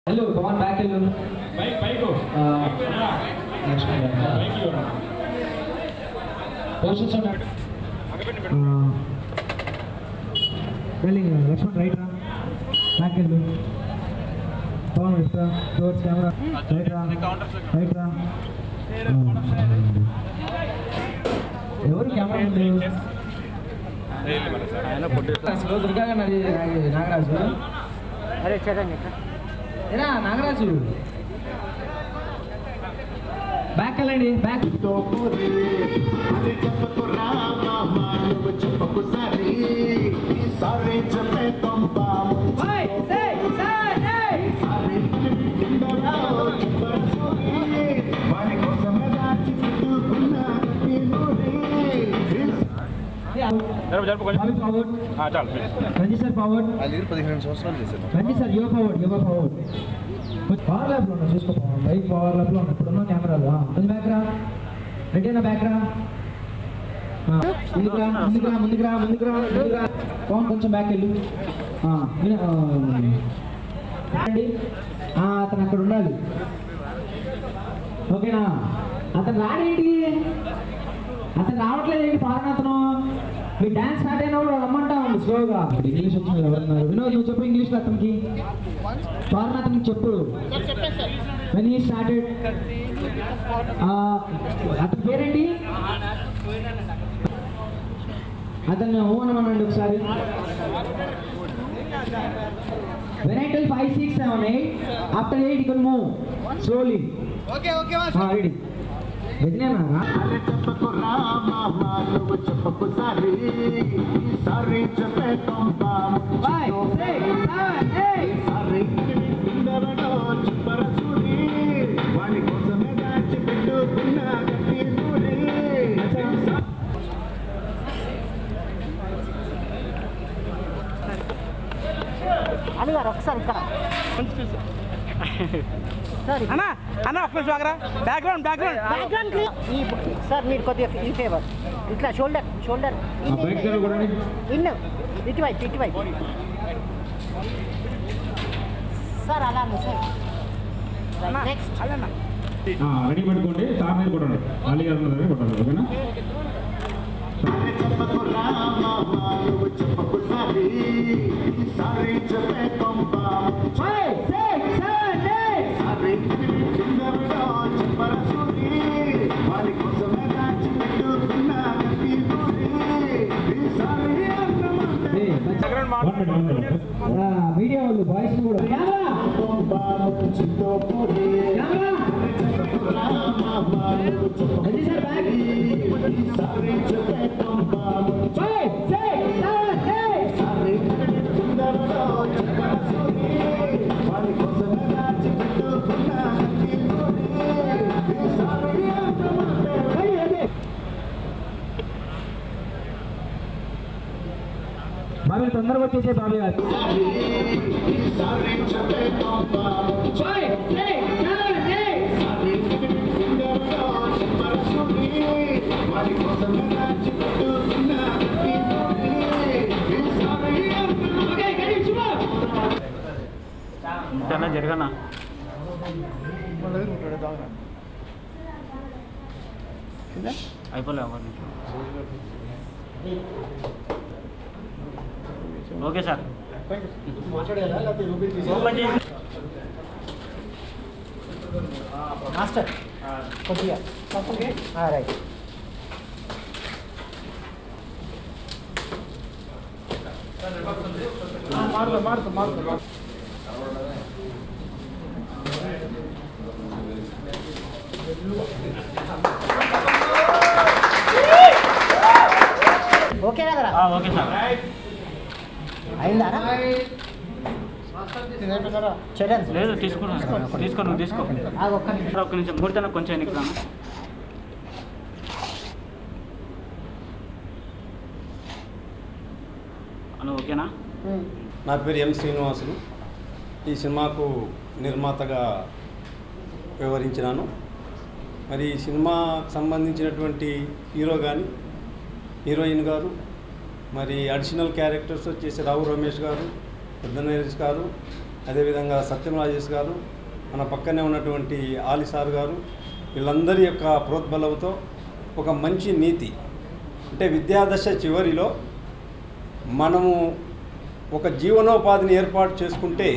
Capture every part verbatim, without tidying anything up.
Hello, come on back. Hello. Bike, bike go. Uh, next one. Bike you. Positions on that. Uh, Rolling, uh, Lakshman, right round. Back hello. Turn left round. Towards camera. Right round. Right round. ఎవరు camera ముందు దుర్గా నాగరాజు అరే చరణ్ ఏనా Nagaraju back వెళ్ళండి back Ranji sir forward పదిహేను సంవత్సరాలు చేశాను Ranji sir Yuva forward Yuva forward power ల్యాబ్లో ఉన్నా చూసుకో బైక్ పవర్ ల్యాబ్లో ఉన్నా ఇప్పుడున్న కెమెరాలు ముందు బ్యాక్ రా రెడీనా బ్యాక్ రా ముందుకు రా ముందుకు రా ముందుకు రా ముందుకు రా ముందుకు రా పవన్ కొంచెం బ్యాక్ వెళ్ళు అతను అక్కడ ఉండాలి ఓకేనా అతను రాడేంటి అతను రావట్లేదు ఏంటి ఫారెన్ అతను మీ డాన్స్ స్టార్ట్ అయినప్పుడు రమ్మంటా ఉంది స్లోగా ఇంగ్లీష్ వచ్చిన ఎవరున్నారు వినోద్ నువ్వు చెప్పు ఇంగ్లీష్లో అతనికి ఫారెన్ అతనికి చెప్పు వెన్ హీ స్టార్టెడ్ అతని పేరేంటి అతను ఓ అనమనండి ఒకసారి when I tell five six seven eight after eight you can move slowly okay okay ready విజయనా చెప్పకు రామా నువ్వు చెప్పకు సారీ సారీ చెప్పే five six seven eight sorry ఇందరడో చెప్పరసూరి వాడి కోసమే దాచి పెట్టుకున్న గట్టి నూరి అది గారు ఒకసారి ఇక్కడ అన్నా అన్న ఒక్క నిమిషం ఆగరా బ్యాక్గ్రౌండ్ బ్యాక్గ్రౌండ్ బ్యాక్గ్రౌండ్ ఈ సార్ మీరు కొద్దిగా ఈ ఫేవర్ ఇట్లా షోల్డర్ షోల్డర్ ఇన్ను ఇటువైపు ఇటువైపు సార్ అలా సార్ నెక్స్ట్ అల్లన్నా రెడీ పట్టుకోండి సార్ మీద కొట్టండి అలీ గారి మీద కొట్టండి ఓకేనా చెప్పకు రామా నువ్వు చెప్పకు సారీ సారీ చెప్పే five six seven eight sorry ఇందరడో చెప్పరసూరి వాడి కోసమే దాచి పెట్టుకున్న గట్టి నూరి సారీ వీడియో వాళ్ళు బాయ్స్ కూడా camera ready sir back five six seven eight Bobby తొందరగా వచ్చేసే బాబీ గారు ఫైవ్ సిక్స్ సెవెన్ ఎయిట్ ఇంతనా జరగనా అయిపోలే ఒక నిమిషం ఓకే సార్ ఓపెన్ చేసి మాస్టర్ కొద్దిగా ఓకే రైట్ మారుతా మారుతా మారుతా ఓకే కదరా ఓకే సార్ అయిందా చరణ్ లేదు తీసుకున్నాను తీసుకో నువ్వు తీసుకో ఆగు ఒక్క నిమిషం ఒక్క నిమిషం ముడితే కొంచెం ఎన్నికరా అను ఓకేనా నా పేరు ఎం శ్రీనివాసులు ఈ సినిమాకు నిర్మాతగా వ్యవహరించినాను మరి ఈ సినిమాకు సంబంధించినటువంటి హీరో కానీ హీరోయిన్ గారు మరి అడిషనల్ క్యారెక్టర్స్ వచ్చేసి రావు రమేష్ గారు పెద్ద నరేష్ గారు అదేవిధంగా సత్యం రాజేష్ గారు, మన పక్కనే ఉన్నటువంటి ఆలి సార్ గారు, వీళ్ళందరి యొక్క ప్రోద్బలంతో ఒక మంచి నీతి, అంటే విద్యాదశ చివరిలో మనము ఒక జీవనోపాధిని ఏర్పాటు చేసుకుంటే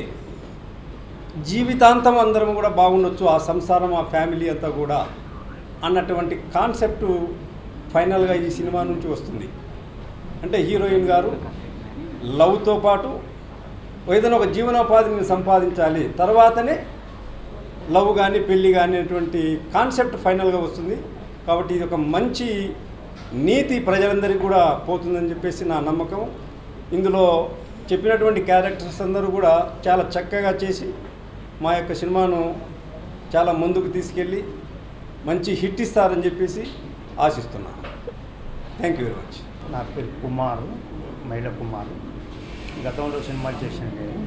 జీవితాంతం అందరం కూడా బాగుండొచ్చు, ఆ సంసారం, ఆ ఫ్యామిలీ అంతా కూడా అన్నటువంటి కాన్సెప్టు ఫైనల్గా ఈ సినిమా నుంచి వస్తుంది. అంటే హీరోయిన్ గారు లవ్తో పాటు ఏదైనా ఒక జీవనోపాధిని సంపాదించాలి, తర్వాతనే లవ్ కానీ పెళ్ళి కానీ అనేటువంటి కాన్సెప్ట్ ఫైనల్గా వస్తుంది. కాబట్టి ఇది ఒక మంచి నీతి ప్రజలందరికీ కూడా పోతుందని చెప్పేసి నా నమ్మకం. ఇందులో చెప్పినటువంటి క్యారెక్టర్స్ అందరూ కూడా చాలా చక్కగా చేసి మా యొక్క సినిమాను చాలా ముందుకు తీసుకెళ్ళి మంచి హిట్ ఇస్తారని చెప్పేసి ఆశిస్తున్నాను. Thank you very much. నా పేరు కుమారు, మైల కుమారు. గతంలో సినిమాలు చేశాను నేను,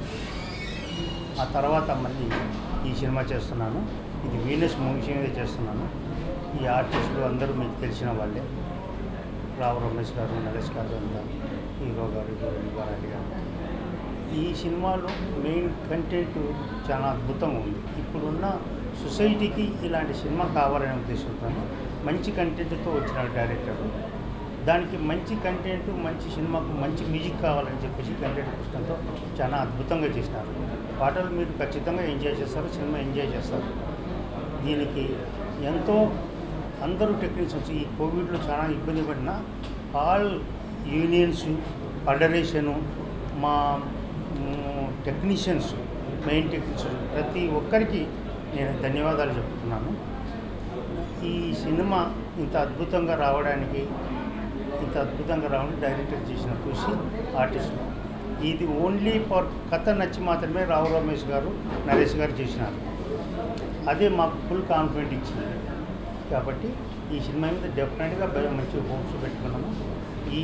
ఆ తర్వాత మళ్ళీ ఈ సినిమా చేస్తున్నాను. ఇది వీనస్ మూవీస్ మీద చేస్తున్నాను. ఈ ఆర్టిస్టులు అందరూ మీకు తెలిసిన వాళ్ళే, రావు రమేష్ గారు, నరేష్ గారు, హీరో గారు, హీరోయిన్ గారు గారు. ఈ సినిమాలో మెయిన్ కంటెంట్ చాలా అద్భుతంగా ఉంది. ఇప్పుడున్న సొసైటీకి ఇలాంటి సినిమా కావాలనే ఉద్దేశంతో మంచి కంటెంట్తో వచ్చిన డైరెక్టర్, దానికి మంచి కంటెంట్, మంచి సినిమాకు మంచి మ్యూజిక్ కావాలని చెప్పేసి కంటెంట్ పుస్తకంతో చాలా అద్భుతంగా చేసినారు. పాటలు మీరు ఖచ్చితంగా ఎంజాయ్ చేస్తారు, సినిమా ఎంజాయ్ చేస్తారు. దీనికి ఎంతో అందరూ టెక్నీషియన్స్ ఈ కోవిడ్లో చాలా ఇబ్బంది పడిన ఆల్ యూనియన్స్, ఫెడరేషను, మా టెక్నీషియన్స్, మెయిన్ టెక్నీషియన్స్ ప్రతి ఒక్కరికి నేను ధన్యవాదాలు చెప్తున్నాను. ఈ సినిమా ఇంత అద్భుతంగా రావడానికి ఇంత అద్భుతంగా రావడానికి డైరెక్టర్ చేసిన కృషి ఆర్టిస్టులు. ఇది ఓన్లీ ఫర్ కథ నచ్చి మాత్రమే రావు రమేష్ గారు, నరేష్ గారు చేసినారు. అదే మాకు ఫుల్ కాన్ఫిడెంట్ ఇచ్చింది. కాబట్టి ఈ సినిమా మీద డెఫినెట్గా మంచి హోప్స్ పెట్టుకున్నాము. ఈ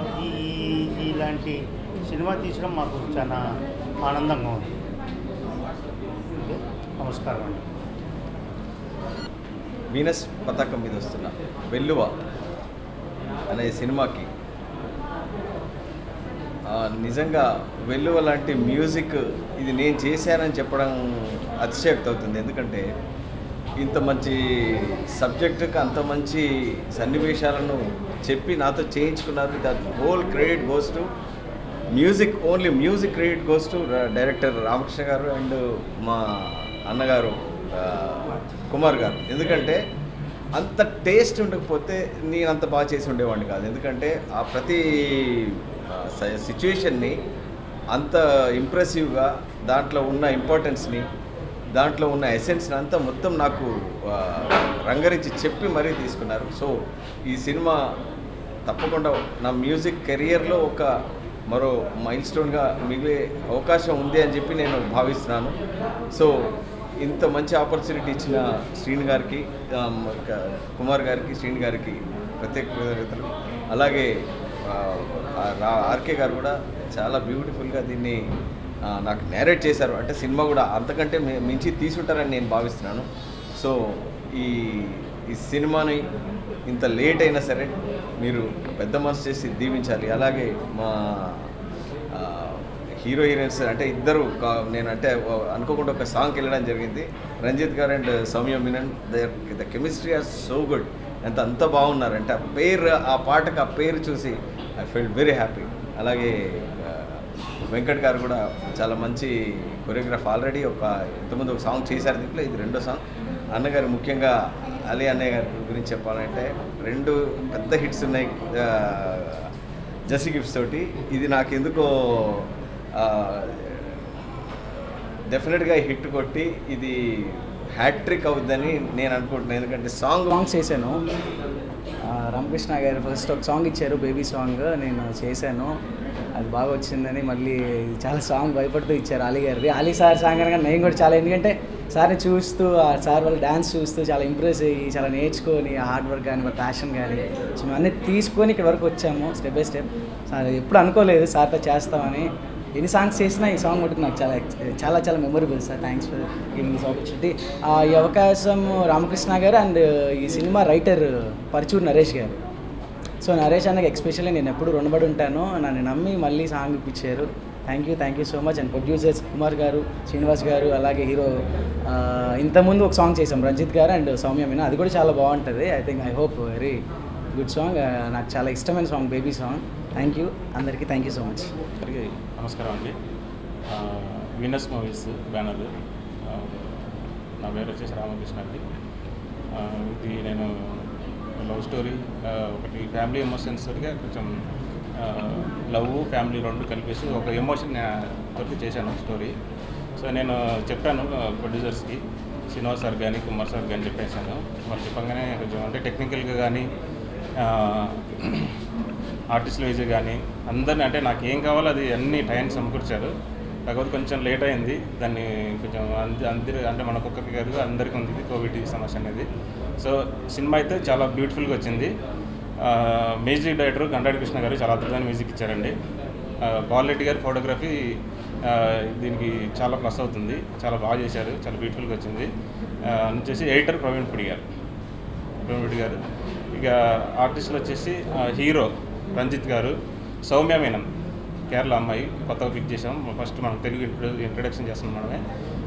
ఇలాంటి సినిమా తీసడం మాకు చాలా ఆనందంగా ఉంది. నమస్కారం అండి. వీనస్ పతాకం మీద వస్తున్న వెల్లువ అనే సినిమాకి నిజంగా వెల్లువ లాంటి మ్యూజిక్ ఇది నేను చేశానని చెప్పడం అతిశయోక్తి అవుతుంది. ఎందుకంటే ఇంత మంచి సబ్జెక్టుకి అంత మంచి సన్నివేశాలను చెప్పి నాతో చేయించుకున్నారు. That whole credit goes to music, only music credit goes to director Ramakrishna గారు అండ్ మా అన్నగారు కుమార్ గారు. ఎందుకంటే అంత టేస్ట్ ఉండకపోతే నేను అంత బాగా చేసి ఉండేవాడిని కాదు. ఎందుకంటే ఆ ప్రతి సిచ్యుయేషన్ని అంత ఇంప్రెసివ్గా, దాంట్లో ఉన్న ఇంపార్టెన్స్ని, దాంట్లో ఉన్న ఎసెన్స్ని అంతా మొత్తం నాకు రంగరించి చెప్పి మరీ తీసుకున్నారు. సో ఈ సినిమా తప్పకుండా నా మ్యూజిక్ కెరియర్లో ఒక మరో మైల్ స్టోన్గా మిగిలే అవకాశం ఉంది అని చెప్పి నేను భావిస్తున్నాను. సో ఇంత మంచి ఆపర్చునిటీ ఇచ్చిన శ్రీని గారికి, కుమార్ గారికి, శ్రీని గారికి ప్రత్యేక కృతజ్ఞతలు. అలాగే ఆర్కే గారు కూడా చాలా బ్యూటిఫుల్గా దీన్ని నాకు నేరేట్ చేశారు. అంటే సినిమా కూడా అంతకంటే మించి తీసుంటారని నేను భావిస్తున్నాను. సో ఈ ఈ సినిమాని ఇంత లేట్ అయినా సరే మీరు పెద్ద మనసు చేసి దీవించాలి. అలాగే మా హీరో హీరోయిన్స్ అంటే ఇద్దరు, నేను అంటే అనుకోకుండా ఒక సాంగ్కి వెళ్ళడం జరిగింది. రంజిత్ గారు and Soumya Menon, the chemistry are so good. ఎంత అంత బాగున్నారంటే ఆ పేరు, ఆ పాటకు ఆ పేరు చూసి ఐ ఫీల్ వెరీ హ్యాపీ. అలాగే వెంకట్ గారు కూడా చాలా మంచి కొరియోగ్రాఫ్, ఆల్రెడీ ఒక ఇంతకుముందు ఒక సాంగ్ చేశారు దీంట్లో, ఇది రెండో సాంగ్. అన్నగారు ముఖ్యంగా అలీ అన్నయ్య గారి గురించి చెప్పాలంటే రెండు పెద్ద హిట్స్ ఉన్నాయి జెస్సీ గిఫ్ట్స్ తోటి. ఇది నాకు ఎందుకో డెఫినెట్గా హిట్ కొట్టి ఇది హ్యాట్రిక్ అవుద్దని నేను అనుకుంటున్నాను. ఎందుకంటే సాంగ్ సాంగ్స్ చేశాను. రామకృష్ణ గారు ఫస్ట్ ఒక సాంగ్ ఇచ్చారు, బేబీ సాంగ్, నేను చేశాను. అది బాగా వచ్చిందని మళ్ళీ చాలా సాంగ్ భయపడుతూ ఇచ్చారు అలీ గారిది. అలీ సార్ సాంగ్ అనగా నేను కూడా చాలా, ఎందుకంటే సార్ని చూస్తూ ఆ సార్ వాళ్ళ డ్యాన్స్ చూస్తూ చాలా ఇంప్రెస్ అయ్యి చాలా నేర్చుకొని ఆ హార్డ్ వర్క్ కానీ, మా ప్యాషన్ కానీ సో అన్నీ తీసుకొని ఇక్కడ వరకు వచ్చాము స్టెప్ బై స్టెప్. సార్ ఎప్పుడు అనుకోలేదు సార్తో చేస్తామని. ఎన్ని సాంగ్స్ చేసినా ఈ సాంగ్ మటుకు నాకు చాలా చాలా చాలా memorable sir. Thanks for giving this opportunity. ఈ అవకాశం రామకృష్ణ గారు అండ్ ఈ సినిమా రైటర్ పరచూరు నరేష్ గారు. సో నరేష్ అన్నకి ఎక్స్పెషల్లీ నేను ఎప్పుడు రుణపడి ఉంటాను. నన్ను నమ్మి మళ్ళీ సాంగ్ ఇప్పించారు. Thank you thank you so much. And producers Kumar గారు, శ్రీనివాస్ గారు, అలాగే హీరో ఇంతకుముందు ఒక సాంగ్ చేసాం రంజిత్ గారు అండ్ సౌమ్య మీనా, అది కూడా చాలా బాగుంటుంది. I think I hope very good song. నాకు చాలా ఇష్టమైన song baby song. Thank you అందరికీ, థ్యాంక్ యూ సో మచ్. అందరికీ నమస్కారం అండి. వీనస్ మూవీస్ బ్యానర్, నా పేరు వచ్చేసి రామకృష్ణ అండి. ఇది నేను లవ్ స్టోరీ, ఒకటి ఫ్యామిలీ ఎమోషన్స్ తోటిగా కొంచెం లవ్ ఫ్యామిలీ రెండు కలిపేసి ఒక ఎమోషన్ తోటి చేశాను స్టోరీ. సో నేను చెప్పాను ప్రొడ్యూసర్స్కి, శ్రీనివాస్ సార్ కానీ కుమార్ సార్ కానీ చెప్పేశాను. వాళ్ళు చెప్పగానే కొంచెం అంటే టెక్నికల్గా కానీ ఆర్టిస్టుల వైజ్ కానీ అందరినీ అంటే నాకు ఏం కావాలో అది అన్ని టైం సమకూర్చారు. కాకపోతే కొంచెం లేట్ అయింది, దాన్ని కొంచెం అందరి అంటే మనకు ఒక్కరికి కాదు అందరికీ ఉంది కోవిడ్ సమస్య అనేది. సో సినిమా అయితే చాలా బ్యూటిఫుల్గా వచ్చింది. మ్యూజిక్ డైరెక్టర్ గంటాడి కృష్ణ గారు చాలా అద్భుతమైన మ్యూజిక్ ఇచ్చారండి. పాల్ రెడ్డి గారి ఫోటోగ్రఫీ దీనికి చాలా ప్లస్ అవుతుంది, చాలా బాగా చేశారు, చాలా బ్యూటిఫుల్గా వచ్చింది. వచ్చేసి ఎడిటర్ ప్రవీణ్ పుడి గారు ప్రవీణ్ పుడి గారు ఇక ఆర్టిస్టులు వచ్చేసి హీరో రంజిత్ గారు, సౌమ్య మీనన్ కేరళ అమ్మాయి, కొత్తగా పిక్ చేసాం. ఫస్ట్ మనం తెలుగు ఇంట్రో ఇంట్రడక్షన్ చేస్తున్నాం మనమే.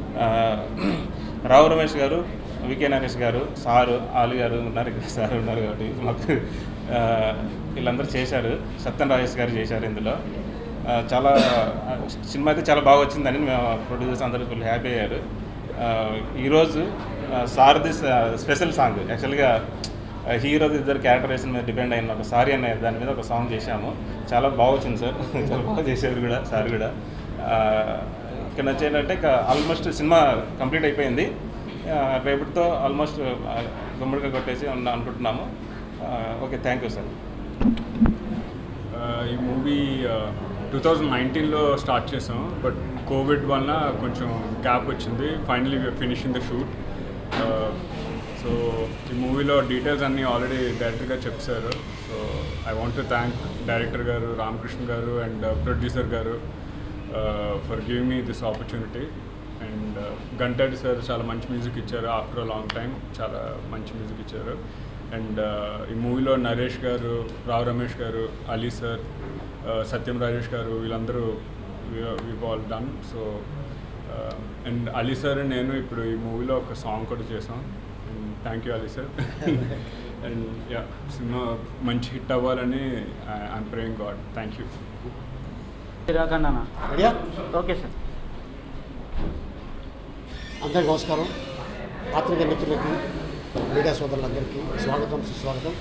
రావు రమేష్ గారు, వికే నరేష్ గారు, సారు ఆలు గారు ఉన్నారు, ఇక్కడ సార్ ఉన్నారు కాబట్టి మాకు వీళ్ళందరూ చేశారు. సత్యన్ రాజేష్ గారు చేశారు ఇందులో. చాలా సినిమా అయితే చాలా బాగా వచ్చిందని మేము ప్రొడ్యూసర్స్ అందరూ ఫుల్ హ్యాపీ అయ్యారు. ఈరోజు సార్ది స్పెషల్ సాంగ్, యాక్చువల్గా హీరో ఇద్దరు క్యారెక్టరేషన్ మీద డిపెండ్ అయిన ఒక సారీ అనే దాని మీద ఒక సాంగ్ చేశాము. చాలా బాగా వచ్చింది సార్, చాలా బాగా చేశారు కూడా సార్ కూడా. ఇక్కడ నచ్చేంటంటే ఆల్మోస్ట్ సినిమా కంప్లీట్ అయిపోయింది. రేపటితో ఆల్మోస్ట్ గుమ్మడిగా కొట్టేసి అనుకుంటున్నాము. Okay, thank you sir. ఈ మూవీ టూ థౌజండ్ నైన్టీన్లో స్టార్ట్ చేసాం, బట్ కోవిడ్ వల్ల కొంచెం గ్యాప్ వచ్చింది. Finally we are finishing the shoot. So ఈ మూవీలో డీటెయిల్స్ అన్నీ ఆల్రెడీ డైరెక్టర్ గారు చెప్పారు. So I want to thank director గారు రామకృష్ణ గారు అండ్ ప్రొడ్యూసర్ గారు for giving me this opportunity. And Gantadi sir చాలా మంచి మ్యూజిక్ ఇచ్చారు, ఆఫ్టర్ అ లాంగ్ టైం చాలా మంచి మ్యూజిక్ ఇచ్చారు. అండ్ ఈ మూవీలో నరేష్ గారు, రావు రమేష్ గారు, అలీ సార్, సత్యం రాజేష్ గారు, వీళ్ళందరూ we all done. So and Ali sir నేను ఇప్పుడు ఈ మూవీలో ఒక సాంగ్ కూడా చేసాం. And thank you Ali sir. And yeah, సినిమా మంచి హిట్ అవ్వాలని I'm praying god. Thank you. Okay sir. అందరికీ నమస్కారం. పాత్రికేయ మిత్రులకి, మీడియా సోదరులందరికీ స్వాగతం, సుస్వాగతం.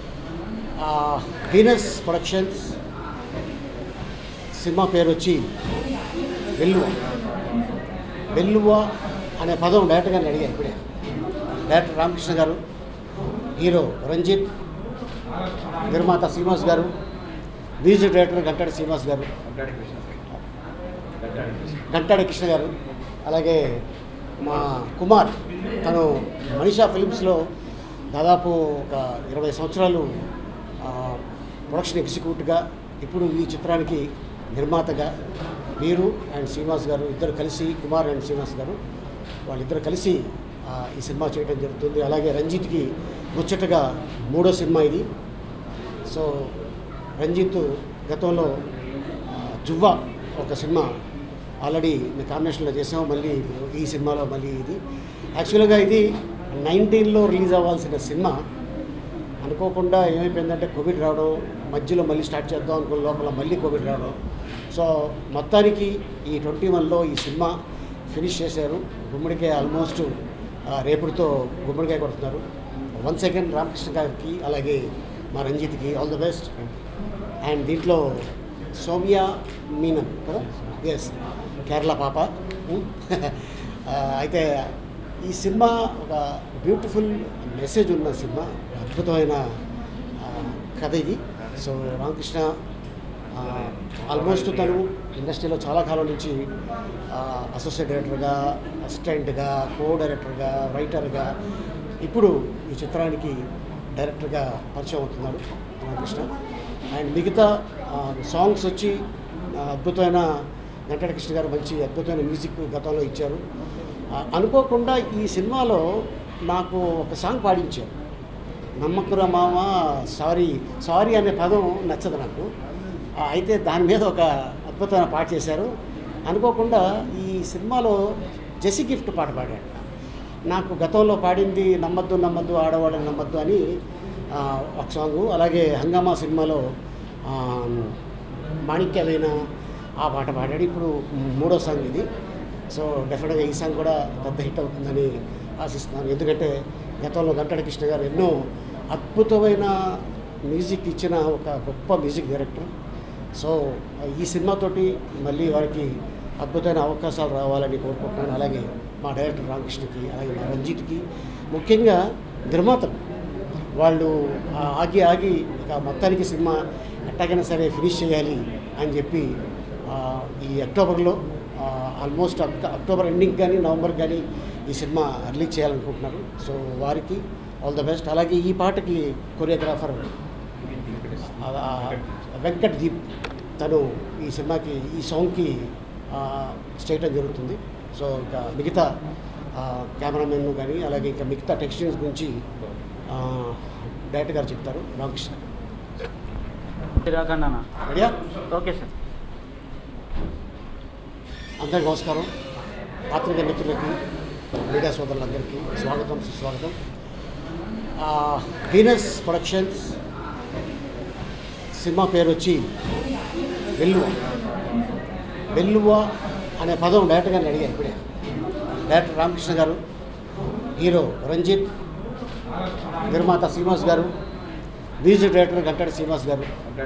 వీనస్ ప్రొడక్షన్స్ సినిమా పేరు వచ్చి వెల్లువ. వెల్లువ అనే పదం డైరెక్టర్ గారిని అడిగారు ఇప్పుడే. డైరెక్టర్ రామకృష్ణ గారు, హీరో రంజిత్, నిర్మాత శ్రీనివాస్ గారు, మ్యూజిక్ డైరెక్టర్ గంటాడి శ్రీనివాస్ గారు, గంటాడి కృష్ణ గారు, అలాగే మా కుమార్, తను మనీషా ఫిల్మ్స్లో దాదాపు ఒక ఇరవై సంవత్సరాలు ప్రొడక్షన్ ఎగ్జిక్యూటివ్గా, ఇప్పుడు ఈ చిత్రానికి నిర్మాతగా వీరు అండ్ శ్రీనివాస్ గారు ఇద్దరు కలిసి, కుమార్ అండ్ శ్రీనివాస్ గారు వాళ్ళిద్దరు కలిసి ఈ సినిమా చేయడం జరుగుతుంది. అలాగే రంజిత్కి ముచ్చటగా మూడో సినిమా ఇది. సో రంజిత్ గతంలో జువ్వా ఒక సినిమా ఆల్రెడీ మేము కాంబినేషన్లో చేసాము, మళ్ళీ ఈ సినిమాలో మళ్ళీ ఇది. యాక్చువల్గా ఇది నైన్టీన్లో రిలీజ్ అవ్వాల్సిన సినిమా అనుకోకుండా ఏమైపోయిందంటే కోవిడ్ రావడం, మధ్యలో మళ్ళీ స్టార్ట్ చేద్దాం అనుకున్న లోపల మళ్ళీ కోవిడ్ రావడం. సో మొత్తానికి ఈ ట్వంటీ వన్లో ఈ సినిమా ఫినిష్ చేశారు. గుమ్మడికాయ ఆల్మోస్ట్ రేపుడితో గుమ్మడికాయ కొడుతున్నారు. వన్ సెకండ్ రామకృష్ణ గారికి అలాగే మా రంజిత్కి ఆల్ ద బెస్ట్. అండ్ దీంట్లో సౌమ్య మీనన్ కదా, ఎస్, కేరళ పాప. అయితే ఈ సినిమా ఒక బ్యూటిఫుల్ మెసేజ్ ఉన్న సినిమా, అద్భుతమైన కథ ఇది. సో రామకృష్ణ ఆల్మోస్ట్ తను ఇండస్ట్రీలో చాలా కాలం నుంచి అసోసియేట్ డైరెక్టర్గా, అసిస్టెంట్గా, కో డైరెక్టర్గా, రైటర్గా, ఇప్పుడు ఈ చిత్రానికి డైరెక్టర్గా పరిచయం అవుతున్నాడు రామకృష్ణ. అండ్ మిగతా సాంగ్స్ వచ్చి అద్భుతమైన గంటాడి కృష్ణ గారు మంచి అద్భుతమైన మ్యూజిక్ గతంలో ఇచ్చారు. అనుకోకుండా ఈ సినిమాలో నాకు ఒక సాంగ్ పాడించారు, నమ్మకురా మామ సారీ. సారీ అనే పదం నచ్చదు నాకు, అయితే దాని మీద ఒక అద్భుతమైన పాట చేశారు. అనుకోకుండా ఈ సినిమాలో జెసి గిఫ్ట్ పాట పాడాడు. నాకు గతంలో పాడింది నమ్మద్దు నమ్మద్దు ఆడవాళ్ళని నమ్మద్దు అని ఒక సాంగు, అలాగే హంగామా సినిమాలో మాణిక్యమైన ఆ పాట పాడాడు. ఇప్పుడు మూడో సాంగ్ ఇది. సో డెఫినెట్గా ఈ సాంగ్ కూడా పెద్ద హిట్ అవుతుందని ఆశిస్తున్నాను. ఎందుకంటే గతంలో గంటడ కృష్ణ గారు ఎన్నో అద్భుతమైన మ్యూజిక్ ఇచ్చిన ఒక గొప్ప మ్యూజిక్ డైరెక్టర్. సో ఈ సినిమాతోటి మళ్ళీ వారికి అద్భుతమైన అవకాశాలు రావాలని కోరుకుంటున్నాను. అలాగే మా డైరెక్టర్ రామకృష్ణకి, అలాగే మా రంజిత్కి, ముఖ్యంగా నిర్మాతలు వాళ్ళు ఆగి ఆగి ఇక మొత్తానికి సినిమా ఎట్టాగైనా సరే ఫినిష్ చేయాలి అని చెప్పి ఈ అక్టోబర్లో ఆల్మోస్ట్ అక్టోబర్ ఎండింగ్ కానీ నవంబర్ కానీ ఈ సినిమా రిలీజ్ చేయాలనుకుంటున్నారు. సో వారికి ఆల్ ద బెస్ట్. అలాగే ఈ పాటకి కొరియోగ్రాఫర్ వెంకట్ దీప్, తను ఈ సినిమాకి ఈ సాంగ్కి చేయటం జరుగుతుంది. సో ఇంకా మిగతా కెమెరామెన్ కానీ అలాగే ఇంకా మిగతా టెక్స్టైల్స్ గురించి డైరెక్టర్ గారు చెప్తారు. రామకృష్ణ రెడీయా? Okay sir. అందరికీ నమస్కారం. పాత్రికేయ మిత్రులకి, మీడియా సోదరులందరికీ స్వాగతం, సుస్వాగతం. వీనస్ ప్రొడక్షన్స్ సినిమా పేరు వచ్చి వెల్లువ. వెల్లువ అనే పదం డైరెక్టర్ గారిని అడిగారు ఇప్పుడే. డైరెక్టర్ రామకృష్ణ గారు, హీరో రంజిత్, నిర్మాత శ్రీనివాస్ గారు, మ్యూజిక్ డైరెక్టర్ గంటాడి శ్రీనివాస్ గారు,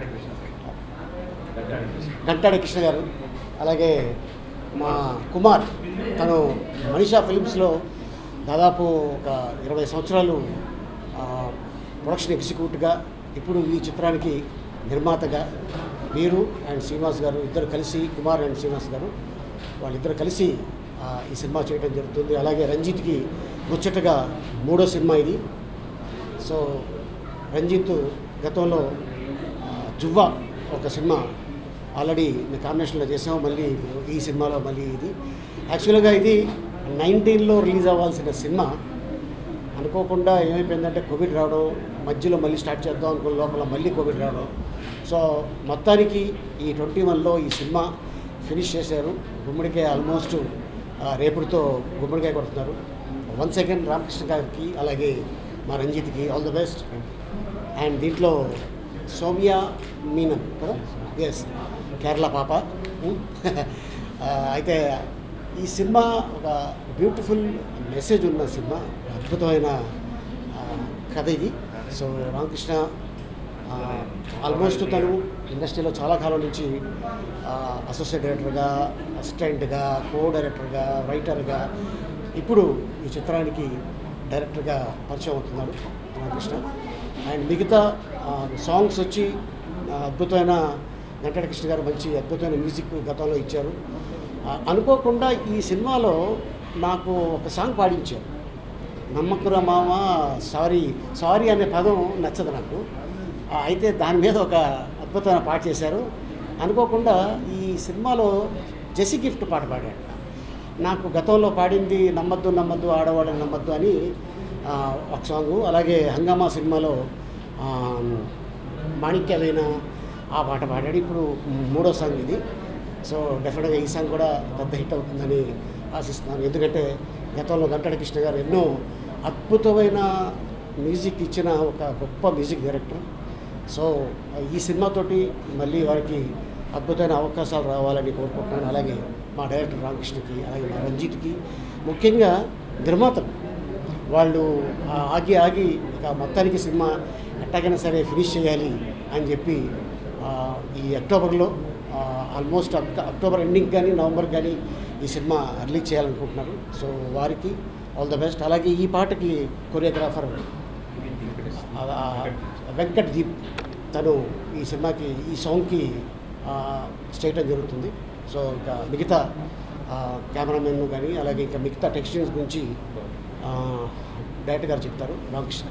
గంటాడి కృష్ణ గారు, అలాగే మా కుమార్, తను మనీషా ఫిలిమ్స్లో దాదాపు ఒక ఇరవై సంవత్సరాలు ప్రొడక్షన్ ఎగ్జిక్యూటివ్గా, ఇప్పుడు ఈ చిత్రానికి నిర్మాతగా వీరు అండ్ శ్రీనివాస్ గారు ఇద్దరు కలిసి, కుమార్ అండ్ శ్రీనివాస్ గారు వాళ్ళిద్దరు కలిసి ఈ సినిమా చేయడం జరుగుతుంది. అలాగే రంజిత్కి ముచ్చటగా మూడో సినిమా ఇది. సో రంజిత్ గతంలో జువ్వా ఒక సినిమా ఆల్రెడీ మేము కాంబినేషన్లో చేసాము, మళ్ళీ ఈ సినిమాలో మళ్ళీ ఇది. యాక్చువల్గా ఇది నైన్టీన్లో రిలీజ్ అవ్వాల్సిన సినిమా అనుకోకుండా ఏమైపోయిందంటే కోవిడ్ రావడం, మధ్యలో మళ్ళీ స్టార్ట్ చేద్దాం అనుకున్న లోపల మళ్ళీ కోవిడ్ రావడం. సో మొత్తానికి ఈ ట్వంటీ వన్లో ఈ సినిమా ఫినిష్ చేశారు. గుమ్మడికాయ ఆల్మోస్ట్ రేపుడితో గుమ్మడికాయ కొడుతున్నారు. వన్ సెకండ్ రామకృష్ణ గారికి అలాగే మా రంజిత్కి ఆల్ ద బెస్ట్. అండ్ దీంట్లో సౌమ్య మీనన్ కదా, ఎస్, కేరళ పాప. అయితే ఈ సినిమా ఒక బ్యూటిఫుల్ మెసేజ్ ఉన్న సినిమా, అద్భుతమైన కథ ఇది. సో రామకృష్ణ ఆల్మోస్ట్ తను ఇండస్ట్రీలో చాలా కాలం నుంచి అసోసియేట్ డైరెక్టర్గా, అసిస్టెంట్గా, కో డైరెక్టర్గా, రైటర్గా, ఇప్పుడు ఈ చిత్రానికి డైరెక్టర్గా పరిచయం అవుతున్నాడు రామకృష్ణ. అండ్ మిగతా సాంగ్స్ వచ్చి అద్భుతమైన గంటాడి కృష్ణ గారు మంచి అద్భుతమైన మ్యూజిక్ గతంలో ఇచ్చారు. అనుకోకుండా ఈ సినిమాలో నాకు ఒక సాంగ్ పాడించారు. నమ్మకురా మామ సారీ సారీ అనే పదం నచ్చదు నాకు. అయితే దాని మీద ఒక అద్భుతమైన పాట చేశారు. అనుకోకుండా ఈ సినిమాలో జెసి గిఫ్ట్ పాట పాడాడు. నాకు గతంలో పాడింది నమ్మద్దు నమ్మద్దు ఆడవాళ్ళని నమ్మద్దు అని ఒక సాంగు, అలాగే హంగామా సినిమాలో మాణిక్యమైన ఆ పాట పాడాడు. ఇప్పుడు మూడో సాంగ్ ఇది. సో డెఫినెట్గా ఈ సాంగ్ కూడా పెద్ద హిట్ అవుతుందని ఆశిస్తున్నాను. ఎందుకంటే గతంలో గంటాడి కృష్ణ గారు ఎన్నో అద్భుతమైన మ్యూజిక్ ఇచ్చిన ఒక గొప్ప మ్యూజిక్ డైరెక్టర్. సో ఈ సినిమాతోటి మళ్ళీ వారికి అద్భుతమైన అవకాశాలు రావాలని కోరుకుంటున్నాను. అలాగే మా డైరెక్టర్ రామకృష్ణకి, అలాగే మా రంజిత్కి, ముఖ్యంగా నిర్మాతలు వాళ్ళు ఆగి ఆగి ఇక మొత్తానికి సినిమా ఎట్టాగైనా సరే ఫినిష్ చేయాలి అని చెప్పి ఈ అక్టోబర్లో ఆల్మోస్ట్ అక్టోబర్ ఎండింగ్ కానీ నవంబర్ కానీ ఈ సినిమా రిలీజ్ చేయాలనుకుంటున్నారు. సో వారికి ఆల్ ద బెస్ట్. అలాగే ఈ పాటకి కొరియోగ్రాఫర్ వెంకట్ దీప్, తను ఈ సినిమాకి ఈ సాంగ్కి చేయటం జరుగుతుంది. సో ఇంకా మిగతా కెమెరామెన్ కానీ అలాగే ఇంకా మిగతా టెక్స్టైల్స్ గురించి డైరెక్టర్ గారు చెప్తారు. రామకృష్ణ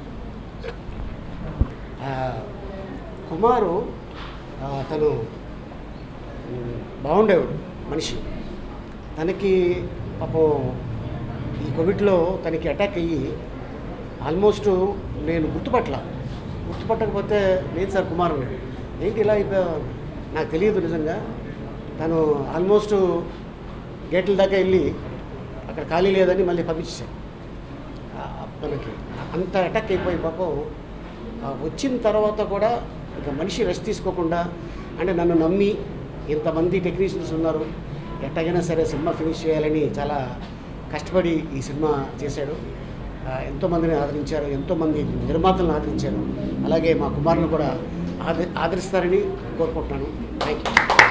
కుమారు తను బాగుండేవాడు మనిషి. తనకి పాపం ఈ కోవిడ్లో తనకి అటాక్ అయ్యి ఆల్మోస్ట్ నేను గుర్తుపట్ల గుర్తుపట్టకపోతే నేను సార్ కుమార్ ఉన్నాడు, ఏంటి ఇలా అయిపోయా నాకు తెలియదు నిజంగా. తను ఆల్మోస్ట్ గేట్ల దాకా వెళ్ళి అక్కడ ఖాళీ లేదని మళ్ళీ పంపించేశాను తనకి. అంత అటాక్ అయిపోయి పాపం వచ్చిన తర్వాత కూడా ఇక మనిషి రెస్ట్ తీసుకోకుండా, అంటే నన్ను నమ్మి ఇంతమంది టెక్నీషియన్స్ ఉన్నారు, ఎట్టగైనా సరే సినిమా ఫినిష్ చేయాలని చాలా కష్టపడి ఈ సినిమా చేశాడు. ఎంతోమందిని ఆదరించారు, ఎంతోమంది నిర్మాతలను ఆదరించారు. అలాగే మా కుమారుని కూడా ఆదరి ఆదరిస్తారని కోరుకుంటున్నాను. Thank you.